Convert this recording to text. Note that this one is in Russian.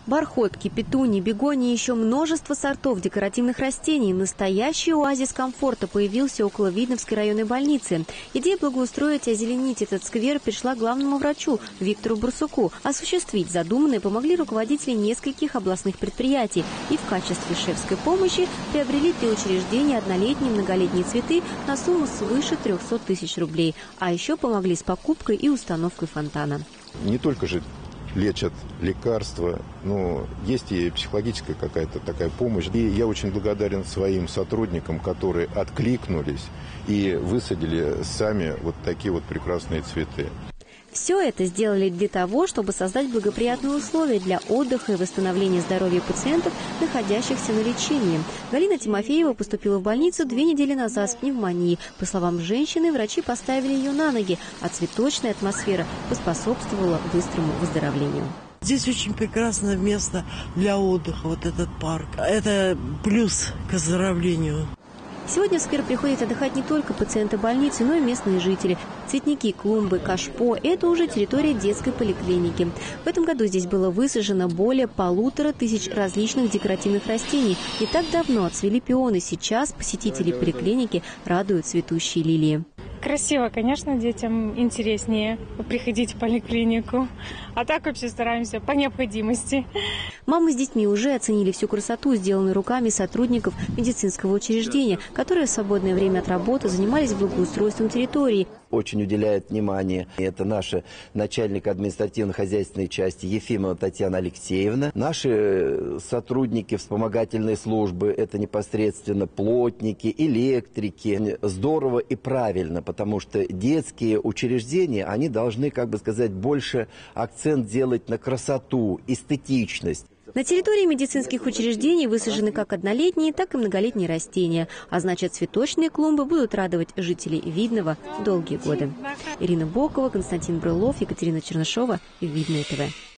Бархотки, петунии, бегонии и еще множество сортов декоративных растений. Настоящий оазис комфорта появился около Видновской районной больницы. Идея благоустроить и озеленить этот сквер пришла главному врачу Виктору Барсуку. Осуществить задуманное помогли руководители нескольких областных предприятий. И в качестве шефской помощи приобрели для учреждения однолетние и многолетние цветы на сумму свыше 300 тысяч рублей. А еще помогли с покупкой и установкой фонтана. Не только же лечат лекарства, но есть и психологическая какая-то такая помощь. И я очень благодарен своим сотрудникам, которые откликнулись и высадили сами вот такие вот прекрасные цветы. Все это сделали для того, чтобы создать благоприятные условия для отдыха и восстановления здоровья пациентов, находящихся на лечении. Галина Тимофеева поступила в больницу 2 недели назад с пневмонией. По словам женщины, врачи поставили ее на ноги, а цветочная атмосфера поспособствовала быстрому выздоровлению. Здесь очень прекрасное место для отдыха, вот этот парк. Это плюс к оздоровлению. Сегодня в сквер приходят отдыхать не только пациенты больницы, но и местные жители. Цветники, клумбы, кашпо – это уже территория детской поликлиники. В этом году здесь было высажено более 1500 различных декоративных растений. Не так давно отцвели пионы. Сейчас посетители поликлиники радуют цветущие лилии. Красиво, конечно, детям интереснее приходить в поликлинику. А так вообще стараемся по необходимости. Мамы с детьми уже оценили всю красоту, сделанную руками сотрудников медицинского учреждения, которые в свободное время от работы занимались благоустройством территории. Очень уделяет внимание. Это наша начальник административно-хозяйственной части Ефимова Татьяна Алексеевна. Наши сотрудники вспомогательной службы, это непосредственно плотники, электрики. Здорово и правильно, потому что детские учреждения, они должны, как бы сказать, больше акцент делать на красоту, эстетичность. На территории медицинских учреждений высажены как однолетние, так и многолетние растения. А значит, цветочные клумбы будут радовать жителей Видного долгие годы. Ирина Бокова, Константин Брылов, Екатерина Чернышова, Видное ТВ.